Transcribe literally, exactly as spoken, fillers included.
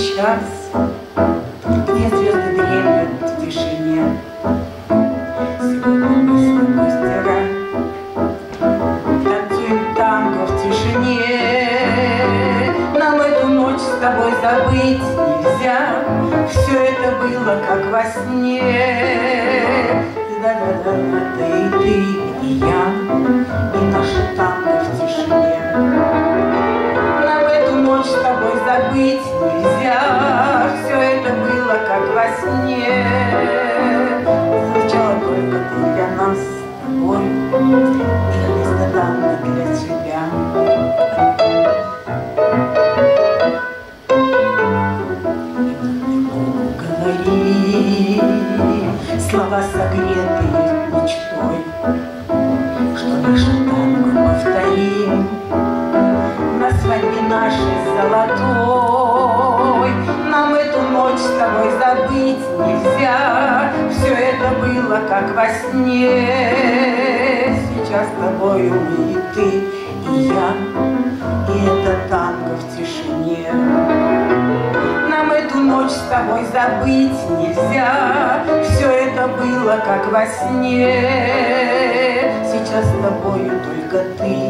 час, где звезды дремлют в тишине. Сегодня мы с тобой стира танцуем танго в тишине. Нам эту ночь с тобой забыть нельзя. Все это было как во сне. Да-да-да-да, ты и ты, и я, и наши танго в тишине. Нам эту ночь с тобой забыть нельзя. Все это было как во сне. Сначала только ты для нас с тобой, и вместо танго для тебя. Слова согретые мечтой, что наше танго повторим на свадьбе нашей золотой. Нам эту ночь с тобой забыть нельзя. Все это было как во сне. Сейчас с тобою мы и ты, и я, и это танго в тишине. Нам эту ночь с тобой забыть нельзя. Все это было как во сне. Сейчас с тобою только ты